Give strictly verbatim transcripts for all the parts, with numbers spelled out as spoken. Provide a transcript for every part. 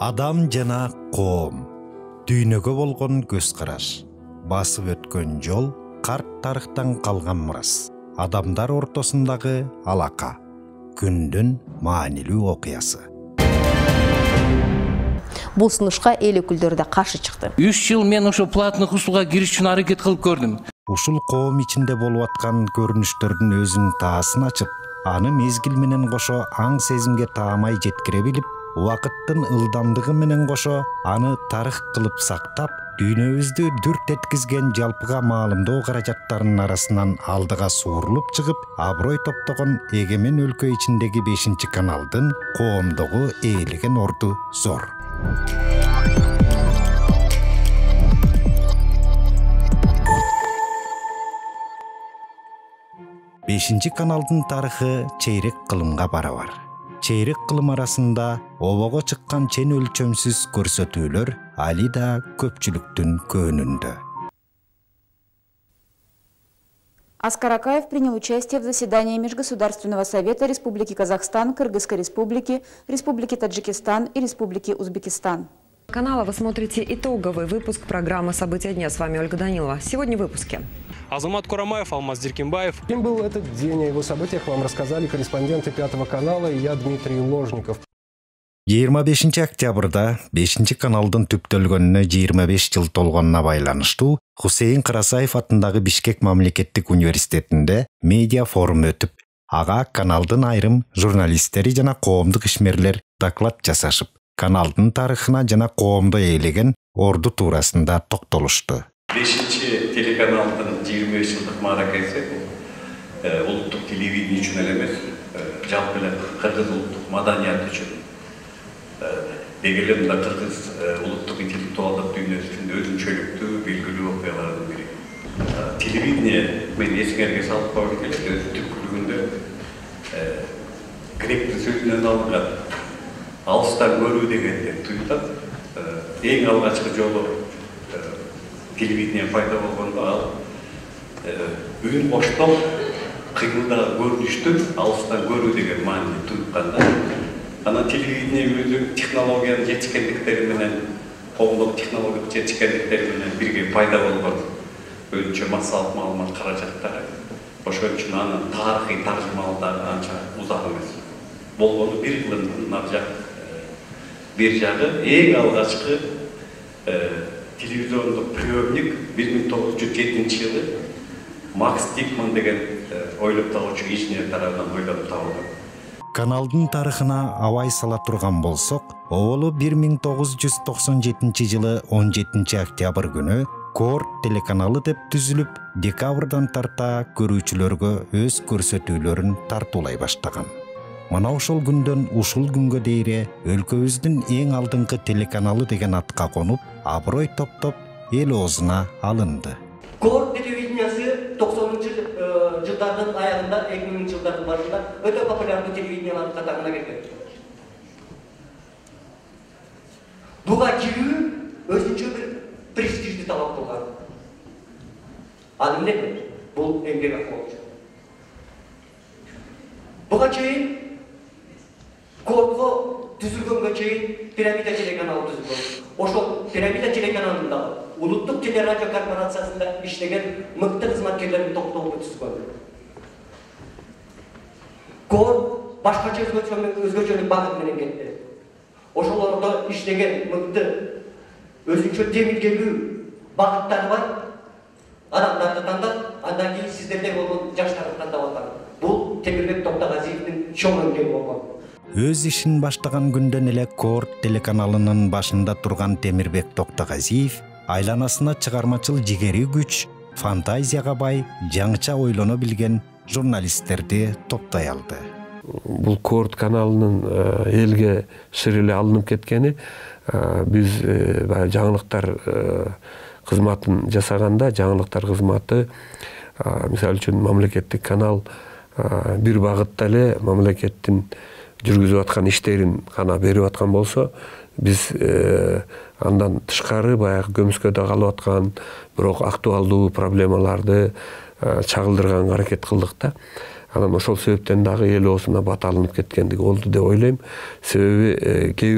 Адам жана коом, дүйнөгө болгон көз караш, басып өткөн жол, карт тарыхтан калган мурас, адамдар ортосундагы алака, күндүн маанилүү окуясы. Бул сунушка эл өкүлдөрү да каршы чыкты. үч жыл мен ошо платный услуга кириш үчүн аракет кылып көрдүм. Ушул коом ичинде болуп аткан көрүнүштөрдүн өзүнүн таасын ачып, аны мезгил менен кошо аң сезимге таамай жеткире билип, убакыттын ылдамдыгы менен кошо аны тарых кылып сактап, дүйнөбүздү дүрт эткизген жалпыга маалымдоо каражаттарынын арасынан алдыга суурулуп чыгып, аброй топтогон эгемен өлкө ичиндеги бешинчи каналдын коомдогу ээлеген орду зор. бешинчи каналдын тарыхы чейрек кылымга барабар. Чейрек кылым арасында обого чыккан чен өлчөмсүз көрсөтүүлөр али да көпчүлүктүн көңүндө. Аскар Акаев принял участие в заседании Межгосударственного совета Республики Казахстан, Кыргызской республики, Республики Таджикистан и Республики Узбекистан. Канала вы смотрите итоговый выпуск программы «События дня». С вами Ольга Данилова. Сегодня в выпуске. Азамат Курамаев, Алмаз Диркембаев. Кем был этот день? О его событиях вам рассказали корреспонденты Пятого канала и я, Дмитрий Ложников. жыйырма бешинчи октябрда бешинчи каналдын түптөлгөнүнө жыйырма беш жыл толгонуна байланыштуу Хусейин Карасаев атындагы Бишкек мамлекеттик университетинде медиа форум өтүп, ага каналдын айрым журналисттери жана коомдук ишмерлер доклад жасашып, каналдын тарыхына жана коомдо ээлеген орду туурасында токтолушту. бешинчи телеканалдын жыйырма беш жылдык мааракеси улуттук телевидение үчүн эле эмес, жалпы эле кыргыз улуттук маданият үчүн, деги эле мында кыргыз улуттук интеллектуалдык дүйнөсүндө өзүнчөлүктүү белгилүү окуялардын бири. Телевидение мен эсиңерге салып койгум келет, өз түпкүлүгүндө гректин сөзүнөн алынган алыстан көрүү дегенди туютат. Эң алгачкы жолу телевидение пайда болгондо ал үн коштоп кыймылдагы көрүнүштүн алыстан көрүү деген маани туютканда, анан телевидение өзү технологиянын жетишкендиктери менен, коомдук технологиялык жетишкендиктери менен бирге пайда болгон өзүнчө массалык маалымат каражаттары. Ошон үчүн анын тарыхый таржымалдары анча узак эмес. Болгону бир кылымдын нар жак, бир жагы эң алгачкы телевизиондук приемник бир миң тогуз жүз жетинчи жылы Макс Дикман деген ойлоп табуучу инженер тарабынан ойлонуп табылган. Каналдын тарыхына абай сала турган болсок, оболу бир миң тогуз жүз токсон жетинчи жылы он жетинчи октябрь күнү Корт телеканалы деп түзүлүп, декабрдан тарта көрүүчүлөргө өз көрсөтүүлөрүн тартуулай баштаган. Мына ошол күндөн ушул күнгө дейре өлкөбүздүн эң алдыңкы телеканалы деген атка конуп, аброй топтоп эл оозуна алынды. Корт телевидениясы токсонунчу жылдардын аягында, эки миңинчи жылдардын башында өтө популярдуу телевидениялардын катарына кирген. Буга кирүү өзүнчө бир престижди талап кылган. Ал эмне? Бул эмгек акы. Буга чейин Кортко түзүлгөнгө чейин Пирамида телеканалы түзүлгөн. Ошол Пирамида телеканалында улуттук телерадио корпорациясында иштеген мыкты кызматкерлердин топтолугу түзүлгөн. Корт башкача өзгөчөлүк багыт менен кетти. Ошолордо иштеген мыкты өзүнчө демилгелүү багыттары бар адамдарды тандап, андан кийин сиздерде болгон жаштарды тандап аткан. Бул Темирбек Токтогазиевдин чоң эмгеги болгон. Өз ишин баштаган күндөн эле Корт телеканалынын башында турган Темирбек Токтогазиев айланасына чыгармачыл жигери күч, фантазияга бай, жаңыча ойлоно билген журналисттерди топтой алды. Бул Корт каналынын элге шыр эле алынып кеткени, биз жаңылыктар кызматын жасаганда, жаңылыктар кызматы, мисалы үчүн мамлекеттик канал бир багытта эле мамлекеттин жүргүзүп аткан иштерин гана берип аткан болсо, биз андан тышкары баягы көмүскөдө калып аткан, бирок актуалдуу проблемаларды чагылдырганга аракет кылдык да. Анан ошол себептен дагы эл оозуна бат алынып кеткендиги болду деп ойлойм. Себеби кээ бир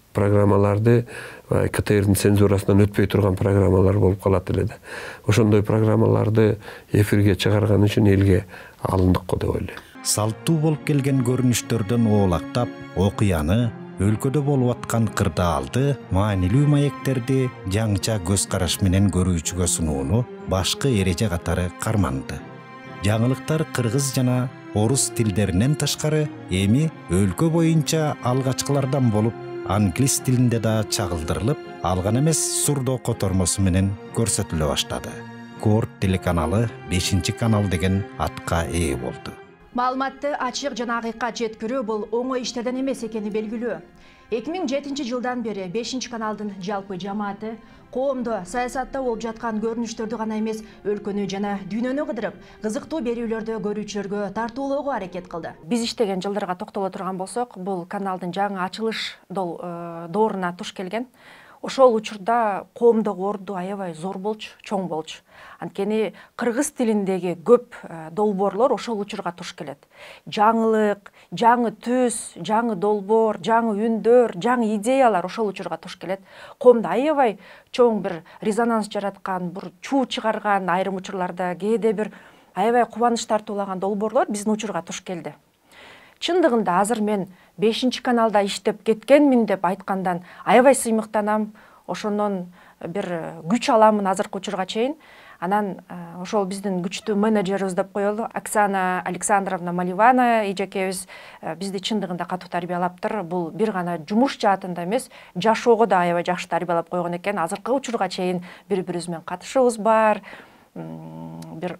программаларды КТРдин цензурасынан өтпөй турган программалар болуп калат эле да. Ошондой программаларды эфирге чыгарган үчүн элге алындык го деп ойлойм. Салттуу болуп келген көрүнүштөрдөн оолактап, окуяны, өлкөдө болуп аткан кырдаалды, маанилүү маектерди жаңча көз караш менен көрүүчүгө сунууну башкы эреже катары карманды. Жаңылыктар кыргыз жана орус тилдеринен тышкары эми өлкө боюнча алгачкылардан болуп, англис тилинде да чагылдырылып, алган эмес сурдо котормосу менен көрсөтүлө баштады. Корт телеканалы бешинчи канал деген атка ээ болду. Маалыматты ачык жана акыйкат жеткирүү бул оңой иштерден эмес экени белгилүү. эки миң жетинчи жылдан бери бешинчи каналдын жалпы жамааты коомдо саясатта болуп жаткан көрүнүштөрдү гана эмес, өлкөнү жана дүйнөнү кыдырып, кызыктуу берүүлөрдү көрүүчүлөргө тартуулоого аракет кылды. Биз иштеген жылдарга токтоло турган болсок, бул каналдын жаңы ачылыш дооруна туш келген. Ошол учурда коомдогу орду аябай зор болчу, чоң болчу. Анткени кыргыз тилиндеги көп долбоорлор ошол учурга туш келет. Жаңылык, жаңы түс, жаңы долбоор, жаңы үндөр, жаңы идеялар ошол учурга туш келет. Коомдо аябай чоң бир резонанс жараткан, бир чуу чыгарган, айрым учурларда кээде бир аябай кубаныч тартуулаган долбоорлор биздин учурга туш келди. Чындыгында азыр мен бешинчи каналда иштеп кеткенмин деп айткандан аябай сыймыктанам. Ошондон бир күч аламын азыркы учурга чейин. Анан ошол биздин күчтүү менеджерибиз деп коелу, Оксана Александровна Маливана эжекебиз бизди чындыгында катуу тарбиялаптыр. Бул бир гана жумуш жаатында эмес, жашоого да аябай жакшы тарбиялап койгон экен. Азыркы учурга чейин бири-бирибиз менен катышыбыз бар. Бир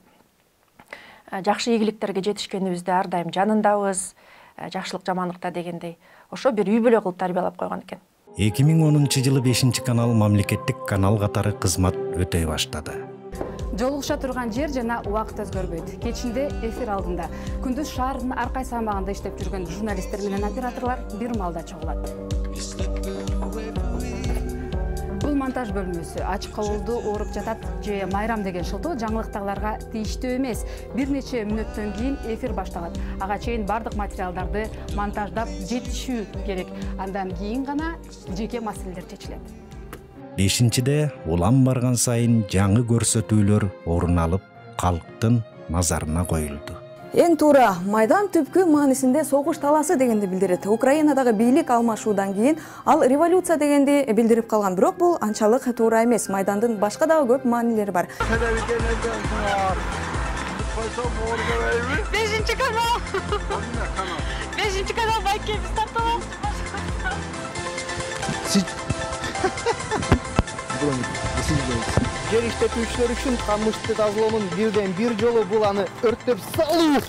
жакшы ийгиликтерге жетишкенибизде ар дайым жанындабыз. Жакшылык жаманлыкта дегендей. Ошо бир үй бүлө кылып тарбиялап койгон экен. эки миң онунчу жылы бешинчи канал мамлекеттик канал катары кызмат өтөй баштады. Жолугуша турган жер жана убакыт өзгөрбөйт. Кечинде эфир алдында, күндүз шаардын ар кайсы аймагында иштеп жүргөн журналисттер менен операторлор бир маалда чогулат. Бул монтаж бөлмөсү ачык кабылдуу ооруп жатат же майрам деген шылтоо жаңылыктагыларга тийиштүү эмес. Бир нече мүнөттөн кийин эфир башталат. Ага чейин бардык материалдарды монтаждап жетишүү керек. Андан кийин гана жеке маселелер чечилет. Бешинчиде улам барган сайын жаңы көрсөтүүлөр орун алып, калктын назарына коюлду. Эң туура майдан түпкү маанисинде согуш таласы дегенди билдирет. Украинадагы бийлик алмашуудан кийин ал революция дегенди билдирип калган, бирок бул анчалык туура эмес. Майдандын башка дагы көп маанилери бар. Бешинчи канал. Бешинчи канал байкебиз тартабыз. Жер иштетүүчүлөр үчүн камышты тазалоонун бирден бир жолу бул аны өрттөп салуу.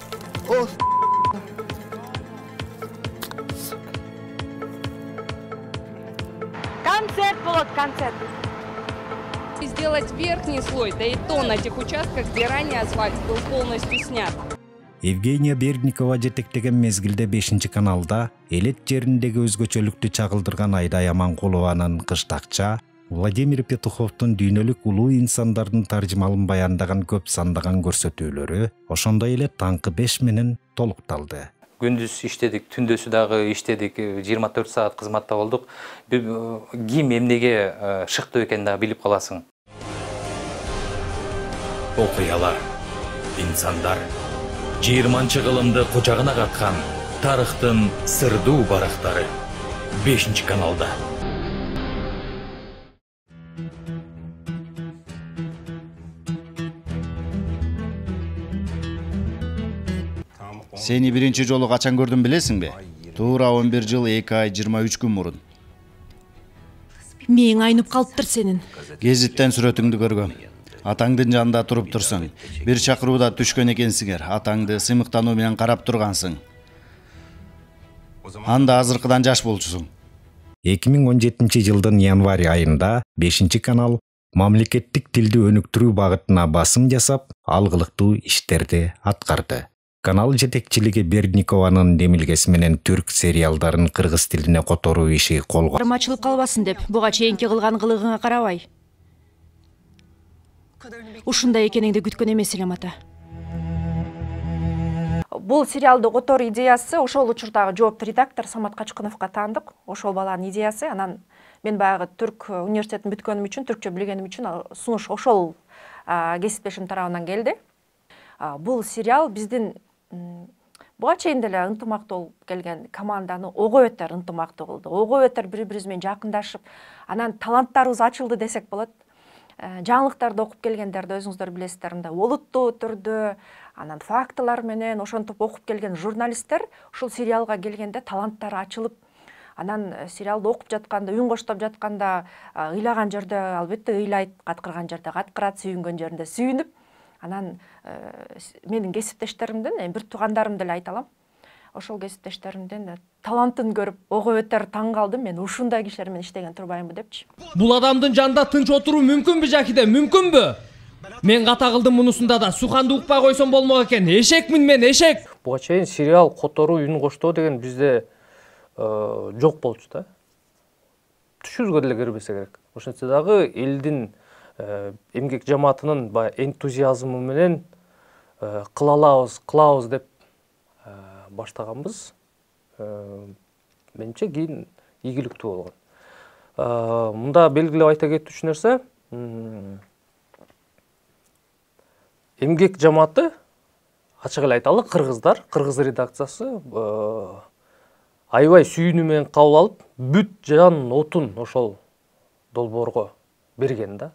Концерт болот, концерт. Сделать верхний слой, да и то на тех участках, где ранее асфальт был полностью снят. Евгения Бердникова жетектеген мезгилде бешинчи каналда элет жериндеги өзгөчөлүктү чагылдырган Айдай Аманкулованын кыштакча, Владимир Петуховдун дүйнөлүк улуу инсандардын таржымалын баяндаган көп сандаган көрсөтүүлөрү ошондой эле таңкы беш менен толукталды. Күндүз иштедик, түндөсү дагы иштедик, жыйырма төрт саат кызматта болдук. Ким эмнеге шыктуу экенин дагы билип каласың. Окуялар, инсандар, жыйырманчы кылымды кучагына каткан тарыхтын сырдуу барактары бешинчи каналда. Сени биринчи жолу качан көрдүм билесиңби? Туура он бир жыл эки ай жыйырма үч күн мурун. Мээң айнып калыптыр сенин. Гезиттен сүрөтүңдү көргөм. Атаңдын жанында туруп турсуң. Бир чакырууда түшкөн экенсиңер. Атаңды сыймыктануу менен карап тургансың. Анда азыркыдан жаш болчусуң. эки миң он жетинчи жылдын январь айында бешинчи канал мамлекеттик тилди өнүктүрүү багытына басым жасап, алгылыктуу иштерди аткарды. Канал жетекчилиги Бердникованын демилгеси менен түрк сериалдарын кыргыз тилине которуу иши колго Кармачылык калбасын деп, буга чейинки кылган кылыгыңа карабай. Ушундай экениңди күткөн эмес элем ата. Бул сериалды котору идеясы ошол учурдагы жоопту редактор Самат Качкыновго таандык. Ошол баланын идеясы. Анан мен баягы түрк университетин бүткөнүм үчүн, түркчө билгеним үчүн сунуш ошол кесиптешим тарабынан келди. Бул сериал биздин буга чейин деле ынтымактуу болуп келген команданы ого бетер ынтымактуу кылды. Ого бетер бири-бирибиз менен жакындашып, анан таланттарыбыз ачылды десек болот. Жаңылыктарды окуп келгендерди өзүңүздөр билесиздер, мындай олуттуу түрдө, анан фактылар менен ошентип окуп келген журналисттер ушул сериалга келгенде таланттары ачылып, анан сериалды окуп жатканда, үн коштоп жатканда ыйлаган жерде албетте ыйлайт, каткырган жерде каткырат, сүйүнгөн жеринде сүйүнүп, анан менин кесиптештеримден, бир туугандарым деле айта алам. Ошол кесиптештеримден талантын көрүп, ого бетер таң калдым. Мен ушундай кишилер менен иштеген турбаймынбы депчи. Бул адамдын жанында тынч отуруу мүмкүнбү Жакиде, мүмкүнбү? Мен ката кылдым мунусунда да, Суханды укпай койсом болмок экен. Эшекмин мен, эшек. Буга чейин сериал которуу, үн коштоо деген бизде жок болчу да. Түшүбүзгө деле кирбесе керек. Ошентсе дагы элдин эмгек жамаатынын баягы энтузиазмы менен кыла алабыз, кылабыз деп баштаганбыз. Менимче кийин ийгиликтүү болгон. Мында белгилеп айта кетүүчү нерсе, эмгек жамааты, ачык эле айталы, кыргыздар, кыргыз редакциясы аябай сүйүүнү менен кабыл алып, бүт жан отун ошол долбоорго берген да.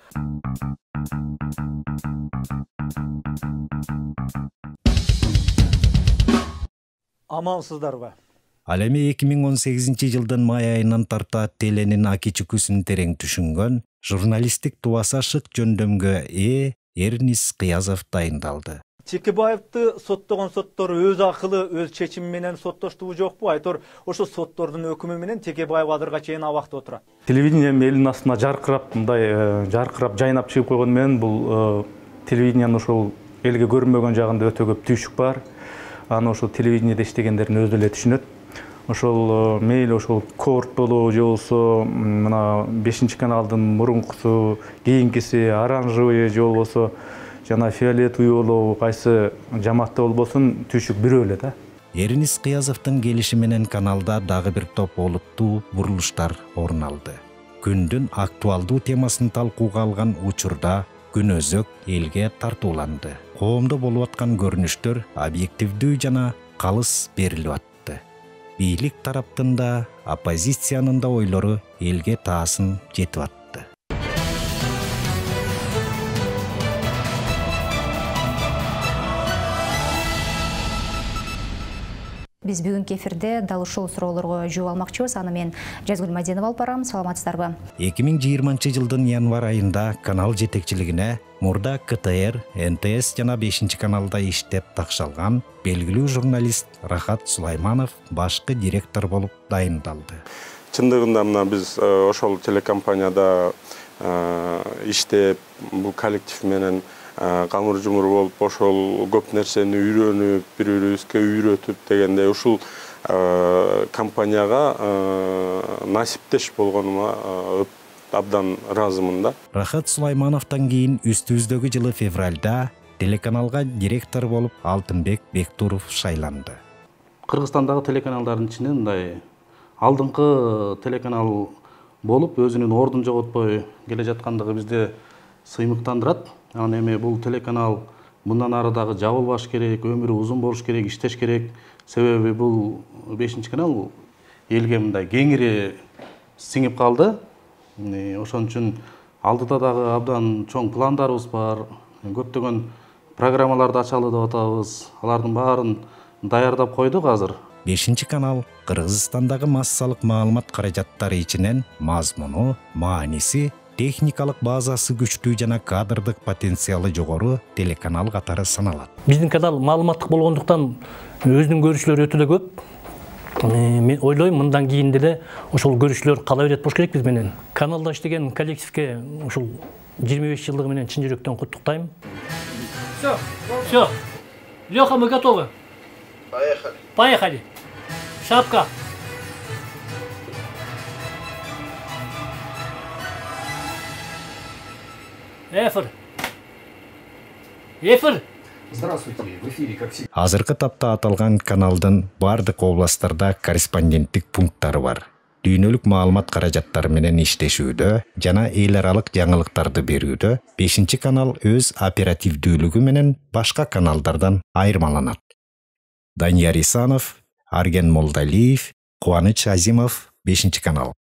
Амансыздарбы? Ал эми эки миң он сегизинчи жылдын май айынан тарта теленин аки чүкүсүн терең түшүнгөн журналисттик тубаса шык жөндөмгө ээ Эрнис Кыязов дайындалды. Текебаевди соттогон соттор өз акылы, өз чечими менен соттоштубу жокпу? Айтор, ошо соттордун өкүмү менен Текебаев азырга чейин абакта отурат. Телевидение элдин астына жаркырап, мындай жаркырап жайнап чыгып койгон менен бул телевидениянын ошол элге көрүнбөгөн жагында өтө көп түйшүк бар. Аны ошол телевидениеде иштегендердин өзү эле түшүнөт. Ошол мейли ошол Корт болобу же болбосо мына бешинчи каналдын мурункусу, кийинкиси оранжевый же болбосо жана фиолетовый болобу, кайсы жамаатта болбосун түйшүк бирөө эле да. Эрнис Кыязовдун келиши менен каналда дагы бир топ олуттуу бурулуштар орун алды. Күндүн актуалдуу темасын талкууга алган учурда күн өзөк элге тартууланды. Коомдо болуп аткан көрүнүштөр объективдүү жана калыс берилип атты. Бийлик тараптын да, оппозициянын да ойлору элге таасын жетип атты. Биз бүгүнкү эфирде дал ушул суроолорго жооп алмакчыбыз. Аны мен Жазгүл Мадинова алып барам. Саламатсыздарбы? эки миң жыйырманчы жылдын январь айында канал жетекчилигине мурда К Т Р, Н Т С жана бешинчи каналда иштеп такшалган белгилүү журналист Рахат Сулайманов башкы директор болуп дайындалды. Чындыгында мына биз ошол телекомпанияда иштеп, бул коллектив менен камыр жумур болуп, ошол көп нерсени үйрөнүп, бири-бирибизге үйрөтүп дегенде ушул компанияга насиптеш болгонума абдан ыраазымын да. Рахат Сулаймановдон кийин үстүбүздөгү жылы февралда телеканалга директор болуп Алтынбек Бектуров шайланды. Кыргызстандагы телеканалдардын ичинен мындай алдыңкы телеканал болуп, өзүнүн ордун жоготпой келе жаткандыгы бизде сыймыктандырат. Аны эми бул телеканал мындан ары дагы жабылбаш керек, өмүрү узун болуш керек, иштеш керек. Себеби бул бешинчи канал элге мындай кеңири сиңип калды. Ошон үчүн алдыда дагы абдан чоң пландарыбыз бар. Көптөгөн программаларды ачалы деп атабыз. Алардын баарын даярдап койдук азыр. бешинчи канал Кыргызстандагы массалык маалымат каражаттары ичинен мазмуну, мааниси, техникалык базасы күчтүү жана кадрдык потенциалы жогору телеканал катары саналат. Биздин канал маалыматтык болгондуктан өзүнүн көрүүчүлөрү өтө да көп. Мен ойлойм, мындан кийин деле ошол көрүүчүлөр кала берет болуш керек биз менен. Каналда иштеген коллективге ушул жыйырма беш жылдыгы менен чын жүрөктөн куттуктайм. Всё, всё. Лёха, мы готовы. Поехали. Поехали. Шапка. Эфир. Эфир. Здравствуйте, в эфире, как всегда. Азыркы тапта аталган каналдын бардык областтарда корреспонденттик пункттары бар. Дүйнөлүк маалымат каражаттары менен иштешүүдө жана эл аралык жаңылыктарды берүүдө бешинчи канал өз оперативдүүлүгү менен башка каналдардан айырмаланат. Данияр Исанов, Арген Молдалиев, Кубаныч Азимов, бешинчи канал.